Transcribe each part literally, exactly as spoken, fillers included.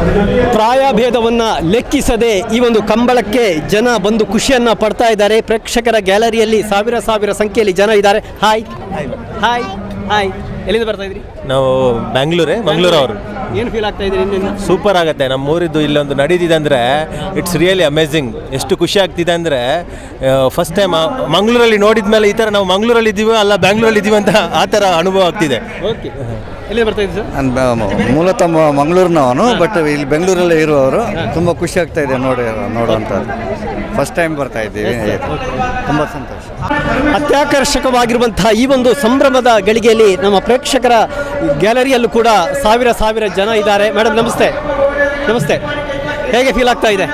ಪ್ರಾಯಭೇದವನ್ನು ಲೆಕ್ಕಿಸದೆ ಈ ಒಂದು ಕಂಬಳಕ್ಕೆ ಜನ ಬಂದು ಖುಷಿಯನ್ನು ಪಡ್ತಾ ಇದ್ದಾರೆ. ಪ್ರೇಕ್ಷಕರ ಗ್ಯಾಲರಿಯಲ್ಲಿ ಸಾವಿರ ಸಾವಿರ ಸಂಖ್ಯೆಯಲ್ಲಿ ಜನ ಇದ್ದಾರೆ. ಹಾಯ್ ಹಾಯ್ ಹಾಯ್ ಎಲ್ಲಿಂದ ಬರ್ತಾ ಇದ್ರಿ? ನಾವು ಬ್ಯಾಂಗ್ಳೂರೇ ಮಂಗಳೂರು ಅವರು. ಏನು ಫೀಲ್ ಆಗ್ತಾ ಇದ್ದೀರಿ? ನಿನ್ನ ಸೂಪರ್ ಆಗುತ್ತೆ. ನಮ್ಮ ಊರಿದ್ದು ಇಲ್ಲೊಂದು ನಡೀತಿದೆ ಅಂದರೆ ಇಟ್ಸ್ ರಿಯಲಿ ಅಮೇಝಿಂಗ್. ಎಷ್ಟು ಖುಷಿ ಆಗ್ತಿದೆ ಅಂದರೆ ಫಸ್ಟ್ ಟೈಮ್ ಮಂಗಳೂರಲ್ಲಿ ನೋಡಿದ ಮೇಲೆ ಈ ಥರ ನಾವು ಮಂಗಳೂರಲ್ಲಿ ಇದ್ದೀವಿ ಅಲ್ಲ ಬ್ಯಾಂಗ್ಳೂರಲ್ಲಿ ಇದ್ದೀವಿ ಅಂತ ಆ ಥರ ಅನುಭವ ಆಗ್ತಿದೆ. ಓಕೆ, ಎಲ್ಲಿ ಬರ್ತಾ ಇದ್ದೀವಿ ಸರ್? ನಾನು ಮೂಲತಃ ಮಂಗಳೂರಿನವನು, ಬಟ್ ಇಲ್ಲಿ ಬೆಂಗಳೂರಲ್ಲೇ ಇರುವವರು. ತುಂಬ ಖುಷಿ ಆಗ್ತಾ ಇದೆ ನೋಡಿ ನೋಡುವಂಥದ್ದು. ಫಸ್ಟ್ ಟೈಮ್ ಬರ್ತಾ ಇದ್ದೀವಿ, ತುಂಬ ಸಂತೋಷ. ಅತ್ಯಾಕರ್ಷಕವಾಗಿರುವಂತಹ ಈ ಒಂದು ಸಂಭ್ರಮದ ಗಳಿಗೆಯಲ್ಲಿ ನಮ್ಮ ಪ್ರೇಕ್ಷಕರ ಗ್ಯಾಲರಿಯಲ್ಲೂ ಕೂಡ ಸಾವಿರ ಸಾವಿರ ಜನ ಇದ್ದಾರೆ. ಮೇಡಮ್ ನಮಸ್ತೆ. ನಮಸ್ತೆ, ಹೇಗೆ ಫೀಲ್ ಆಗ್ತಾ ಇದೆ?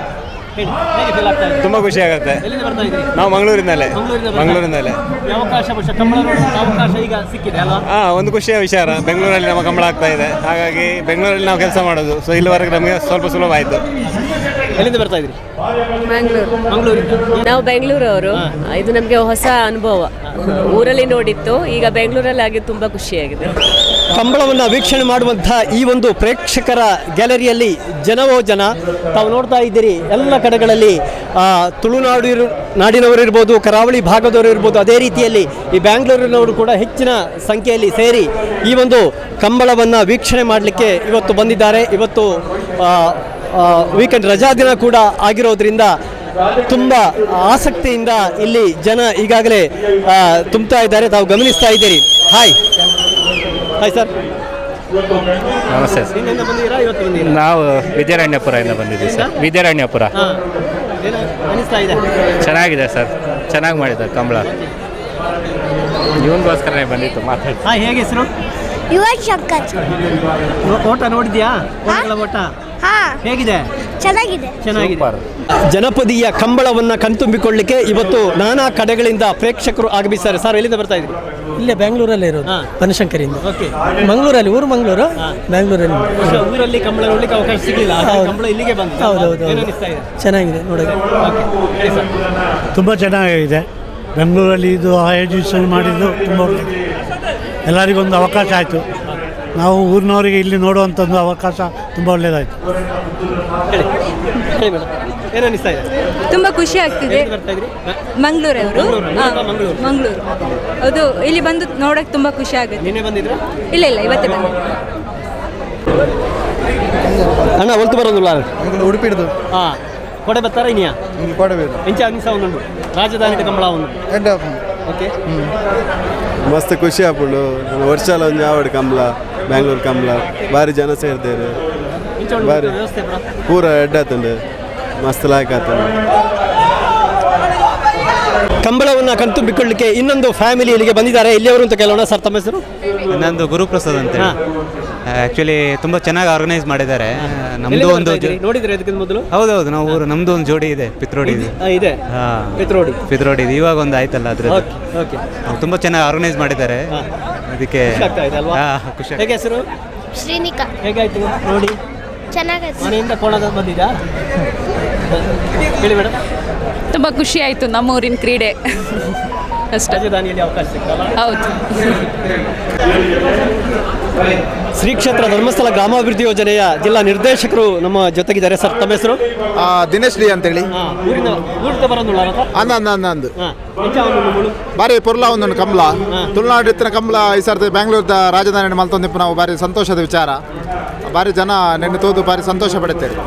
ತುಂಬ ಖುಷಿ ಆಗುತ್ತೆ. ನಾವು ಮಂಗಳೂರಿನಲ್ಲೇ ಮಂಗಳೂರಿನಲ್ಲೇ ಅವಕಾಶ ಈಗ ಸಿಕ್ಕಿದೆ ಅಲ್ಲ? ಹಾಂ, ಒಂದು ಖುಷಿಯ ವಿಚಾರ. ಬೆಂಗಳೂರಲ್ಲಿ ನಮ್ಮ ಕಂಬಳ ಆಗ್ತಾ ಇದೆ, ಹಾಗಾಗಿ ಬೆಂಗಳೂರಲ್ಲಿ ನಾವು ಕೆಲಸ ಮಾಡೋದು. ಸೊ ಇಲ್ಲಿವರೆಗೆ ನಮಗೆ ಸ್ವಲ್ಪ ಸುಲಭ ಆಯಿತು. ಎಲ್ಲಿಂದ ಬರ್ತಾ ಇದ್ರಿ? ಮಂಗಳೂರು. ಮಂಗಳೂರಿಂದ. ನಾವು ಬೆಂಗಳೂರವರು. ಇದು ನಮಗೆ ಹೊಸ ಅನುಭವ. ಊರಲ್ಲಿ ನೋಡಿತ್ತು, ಈಗ ಬೆಂಗಳೂರಲ್ಲಿ ಆಗಿ ತುಂಬ ಖುಷಿಯಾಗಿದೆ. ಕಂಬಳವನ್ನು ವೀಕ್ಷಣೆ ಮಾಡುವಂತಹ ಈ ಒಂದು ಪ್ರೇಕ್ಷಕರ ಗ್ಯಾಲರಿಯಲ್ಲಿ ಜನವೋ ಜನ. ತಾವು ನೋಡ್ತಾ ಇದ್ದೀರಿ ಎಲ್ಲ ಕಡೆಗಳಲ್ಲಿ ತುಳುನಾಡು ನಾಡಿನವರು ಇರ್ಬೋದು, ಕರಾವಳಿ ಭಾಗದವರು ಇರ್ಬೋದು, ಅದೇ ರೀತಿಯಲ್ಲಿ ಈ ಬ್ಯಾಂಗ್ಳೂರಿನವರು ಕೂಡ ಹೆಚ್ಚಿನ ಸಂಖ್ಯೆಯಲ್ಲಿ ಸೇರಿ ಈ ಒಂದು ಕಂಬಳವನ್ನು ವೀಕ್ಷಣೆ ಮಾಡಲಿಕ್ಕೆ ಇವತ್ತು ಬಂದಿದ್ದಾರೆ. ಇವತ್ತು ವೀಕೆಂಡ್ ರಜಾ ದಿನ ಕೂಡ ಆಗಿರೋದ್ರಿಂದ ತುಂಬ ಆಸಕ್ತಿಯಿಂದ ಇಲ್ಲಿ ಜನ ಈಗಾಗಲೇ ತುಂಬ್ತಾ ಇದ್ದಾರೆ. ತಾವು ಗಮನಿಸ್ತಾ ಇದ್ದೀರಿ. Hi hi sir, namaste sir. ನಿನ್ನೆಯಿಂದ ಬಂದಿದ್ದೀರಾ? ಇವತ್ತು ಬಂದಿದ್ದೀರಾ? ನಾವು ವಿದ್ಯಾರಣ್ಯಪುರದಿಂದ ಬಂದಿದ್ದೀವಿ ಸರ್. ವಿದ್ಯಾರಣ್ಯಪುರ. ಏನು ಅನಿಸ್ತಾ ಇದೆ? ಚೆನ್ನಾಗಿದೆ ಸರ್, ಚೆನ್ನಾಗಿ ಮಾಡಿದ್ದಾರೆ ಕಂಬಳ. ಇವನಿಗೋಸ್ಕರನೇ ಬಂದಿತ್ತು ಮಾತಾಡಿ. ಹಾಂ, ಹೇಗೆ ಹೆಸರು? ಯುವ ಶಂಕರ್. ಓಟ ನೋಡಿದ್ಯಾ? ಓಟ ಹೇಗಿದೆ? ಚೆನ್ನಾಗಿದೆ. ಚೆನ್ನಾಗಿದೆ. ಜನಪದೀಯ ಕಂಬಳವನ್ನು ಕಣ್ತುಂಬಿಕೊಳ್ಳಿಕ್ಕೆ ಇವತ್ತು ನಾನಾ ಕಡೆಗಳಿಂದ ಪ್ರೇಕ್ಷಕರು ಆಗಮಿಸ್ತಾರೆ. ಸರ್, ಎಲ್ಲಿಂದ ಬರ್ತಾ ಇದ್ರಿ? ಇಲ್ಲೇ ಬ್ಯಾಂಗ್ಳೂರಲ್ಲೇ ಇರೋದು, ಬನಶಂಕರಿಯಿಂದ. ಓಕೆ, ಮಂಗಳೂರಲ್ಲಿ, ಊರು ಮಂಗಳೂರು, ಬ್ಯಾಂಗ್ಳೂರಲ್ಲಿ. ಊರಲ್ಲಿ ಕಂಬಳ ನೋಡ್ಲಿಕ್ಕೆ ಅವಕಾಶ ಸಿಗಲಿಲ್ಲ, ಕಂಬಳ ಇಲ್ಲಿಗೆ ಬಂತು. ಹೌದೌದು, ಚೆನ್ನಾಗಿದೆ ನೋಡೋಕೆ. ತುಂಬ ಚೆನ್ನಾಗಿದೆ. ಬೆಂಗಳೂರಲ್ಲಿ ಇದು ಆಯೋಜಿಸಲು ಮಾಡಿದ್ದು ತುಂಬ ಎಲ್ಲರಿಗೊಂದು ಅವಕಾಶ ಆಯಿತು. ನಾವು ಊರಿನವರಿಗೆ ಇಲ್ಲಿ ನೋಡುವಂಥದ್ದು ಅವಕಾಶ ತುಂಬ ಒಳ್ಳೆಯದಾಯಿತು. ತುಂಬ ಖುಷಿ ಆಗ್ತಿದೆ. ಮಂಗಳೂರವರು. ಮಂಗಳೂರು. ಅದು ಇಲ್ಲಿ ಬಂದು ನೋಡೋಕೆ ತುಂಬ ಖುಷಿ ಆಗುತ್ತೆ. ಇಲ್ಲ ಇಲ್ಲ ಇವತ್ತೇ ಬಂದಿದ್ದು. ಅಣ್ಣ ಒಲ್ತು ಬರೋದಿಲ್ಲ ಉಡುಪಿಡ್ದು. ಹಾಂ, ಕೊಡೆ ಬರ್ತಾರ ಇನಿಯಾ ಕೊಡಬೇಕು ಇಂಚ ಅನಿಸ ಒಂದು ರಾಜಧಾನಿ ಕಂಬಳ ಒಂದು. ಓಕೆ, ಮಸ್ತ್ ಖುಷಿ ಆಪುಂಡು. ವರ್ಷಲ ಒಂದು ಯಾವಡು ಕಂಬಳ, ಬ್ಯಾಂಗ್ಳೂರು ಕಂಬಳ ಭಾರಿ ಜನ ಸೇರ್ತಾರೆ. ಭಾರಿ ಪೂರ ಎಡ್ಡಾತಂಡು, ಮಸ್ತ್ ಲಾಯ್ಕ್ ಆತಂಡು. ಕಂಬಳವನ್ನು ಕಣ್ತುಂಬಿಕೊಳ್ಳಲಿಕ್ಕೆ ಇನ್ನೊಂದು ಫ್ಯಾಮಿಲಿ ಇಲ್ಲಿಗೆ ಬಂದಿದ್ದಾರೆ. ಇಲ್ಲಿಯವರು ಅಂತ ಕೇಳೋಣ. ಸರ್, ತಮ್ಮ ಹೆಸರು? ನಂದು ಗುರುಪ್ರಸಾದ್ ಅಂತ. ಆ್ಯಕ್ಚುಲಿ ತುಂಬ ಚೆನ್ನಾಗಿ ಆರ್ಗನೈಸ್ ಮಾಡಿದ್ದಾರೆ. ನಮ್ಮದು ಒಂದು ನೋಡಿದ್ರೆ ಅದಕ್ಕೆ ಮೊದಲು? ಹೌದೌದು, ನಾವು ಊರು ನಮ್ಮದು ಒಂದು ಜೋಡಿ ಇದೆ, ಪಿತ್ರೋಡಿ ಇದೆ. ಇದೆ, ಹಾಂ, ಪಿತ್ರೋಡಿ ಪಿತ್ರೋಡಿ ಇದೆ. ಇವಾಗ ಒಂದು ಆಯ್ತಲ್ಲ ಅದ್ರ. ಓಕೆ, ತುಂಬ ಚೆನ್ನಾಗಿ ಆರ್ಗನೈಸ್ ಮಾಡಿದ್ದಾರೆ. ಅದಕ್ಕೆ ಖುಷಿ. ಹೇಗೆ ಹೆಸರು? ಶ್ರೀನಿಕಾ. ಹೇಗಾಯ್ತು ನೋಡಿ? ಚೆನ್ನಾಗಾಯ್ತು. ಮನೆಯಿಂದ ಕೋಣದ ಬಂದಿದ್ದಾ? ಹೇಳಿ ಮೇಡಮ್. ತುಂಬ ಖುಷಿ ಆಯಿತು. ನಮ್ಮ ಊರಿನ ಕ್ರೀಡೆ ಅಷ್ಟೇ. ರಾಜಧಾನಿಯಲ್ಲಿ ಅವಕಾಶ ಸಿಗ್ತಲ್ಲ? ಹೌದು. ಶ್ರೀ ಕ್ಷೇತ್ರ ಧರ್ಮಸ್ಥಳ ಗ್ರಾಮಾಭಿವೃದ್ಧಿ ಯೋಜನೆಯ ಜಿಲ್ಲಾ ನಿರ್ದೇಶಕರು ನಮ್ಮ ಜೊತೆಗಿದ್ದಾರೆ. ಸರ್, ತಮ್ಮ ಹೆಸರು? ದಿನೇಶ್ ಡಿ ಅಂತೇಳಿ. ಊರಿನ ಊರಿದ ಬರೋದಿಲ್ಲ ಅಂದ ಅಂದ ಅಂದ ಅಂದು ಬಾರಿ ಪುರ್ಲ ಒಂದೊಂದು ಕಂಬಳ ತುಳುನಾಡು ಇತ್ತಿನ ಕಂಬಳ ಈ ಸರ್ತಿ ಬ್ಯಾಂಗ್ಳೂರ್ದ ರಾಜಧಾನಿ ಮಲ್ತೊಂದಿಪ್ಪು ನಾವು ಭಾರಿ ಸಂತೋಷದ ವಿಚಾರ. ಭಾರಿ ಜನ ನೆನ್ನೆ ತೋದು ಭಾರಿ ಸಂತೋಷ ಪಡುತ್ತೇವೆ.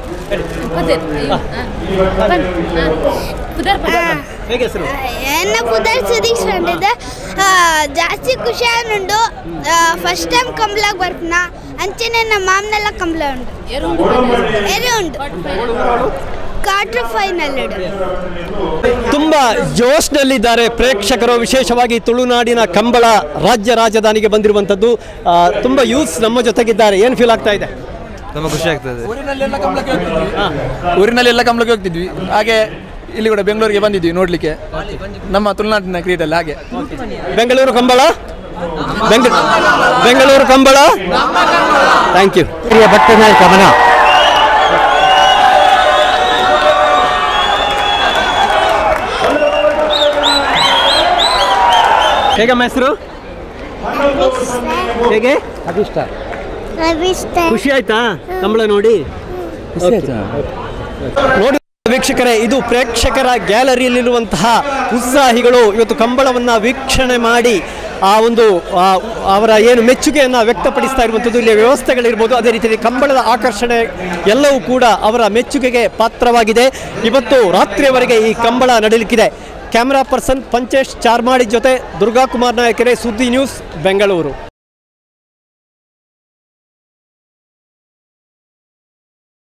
ಎನ್ನ ಪುದರ್ ಸುದೀಶ್ ಅಂಡಿದೆ. ಜಾಸ್ತಿ ಖುಷಿ ಉಂಡು. ಫಸ್ಟ್ ಟೈಮ್ ಕಂಬಳಾಗ ಬರ್ತೀನ ಅಂಚೆನೆ ನಮ್ಮ ಮಾಮನೆಲ್ಲ ಕಂಬಳ ಉಂಟು. ಎರೆ ಉಂಟು. ಕ್ವಾರ್ಟರ್ ಫೈನಲ್ ತುಂಬಾ ಜೋಶ್ನಲ್ಲಿದ್ದಾರೆ ಪ್ರೇಕ್ಷಕರು. ವಿಶೇಷವಾಗಿ ತುಳುನಾಡಿನ ಕಂಬಳ ರಾಜ್ಯ ರಾಜಧಾನಿಗೆ ಬಂದಿರುವಂಥದ್ದು. ತುಂಬ ಯೂತ್ಸ್ ನಮ್ಮ ಜೊತೆಗಿದ್ದಾರೆ. ಏನು ಫೀಲ್ ಆಗ್ತಾ ಇದೆ? ತುಂಬ ಖುಷಿ ಆಗ್ತದೆ. ಊರಿನಲ್ಲೆಲ್ಲ ಕಂಬಳಕ್ಕೆ ಹೋಗ್ತಿದ್ವಿ ಊರಿನಲ್ಲೆಲ್ಲ ಕಂಬಳಕ್ಕೆ ಹೋಗ್ತಿದ್ವಿ ಹಾಗೆ ಇಲ್ಲಿ ಕೂಡ ಬೆಂಗಳೂರಿಗೆ ಬಂದಿದ್ವಿ ನೋಡಲಿಕ್ಕೆ ನಮ್ಮ ತುಳುನಾಡಿನ ಕ್ರೀಡೆಲ್ಲ. ಹಾಗೆ ಬೆಂಗಳೂರು ಕಂಬಳ, ಬೆಂಗಳೂರು ಕಂಬಳ. Thank you. ಭಕ್ತನಾಯ ಕಮನ. ಹೇಗಮ್ಮ ಹೆಸರು? ಹೇಗೆ? ಅಭಿಷ್ಟ. ಖುಷಿ ಆಯ್ತಾ ಕಂಬಳ ನೋಡಿ? ನೋಡಿ ವೀಕ್ಷಕರೇ, ಇದು ಪ್ರೇಕ್ಷಕರ ಗ್ಯಾಲರಿಯಲ್ಲಿರುವಂತಹ ಉತ್ಸಾಹಿಗಳು ಇವತ್ತು ಕಂಬಳವನ್ನು ವೀಕ್ಷಣೆ ಮಾಡಿ ಆ ಒಂದು ಅವರ ಏನು ಮೆಚ್ಚುಗೆಯನ್ನು ವ್ಯಕ್ತಪಡಿಸ್ತಾ ಇರುವಂಥದ್ದು. ಇಲ್ಲಿ ವ್ಯವಸ್ಥೆಗಳಿರ್ಬೋದು, ಅದೇ ರೀತಿಯಲ್ಲಿ ಕಂಬಳದ ಆಕರ್ಷಣೆ ಎಲ್ಲವೂ ಕೂಡ ಅವರ ಮೆಚ್ಚುಗೆಗೆ ಪಾತ್ರವಾಗಿದೆ. ಇವತ್ತು ರಾತ್ರಿಯವರೆಗೆ ಈ ಕಂಬಳ ನಡೆಯಲಿಕ್ಕಿದೆ. ಕ್ಯಾಮರಾ ಪರ್ಸನ್ ಪಂಚೇಶ್ ಚಾರ್ಮಾಡಿ ಜೊತೆ ದುರ್ಗಾಕುಮಾರ್ ನಾಯಕರೇ, ಸುದ್ದಿ ನ್ಯೂಸ್, ಬೆಂಗಳೂರು.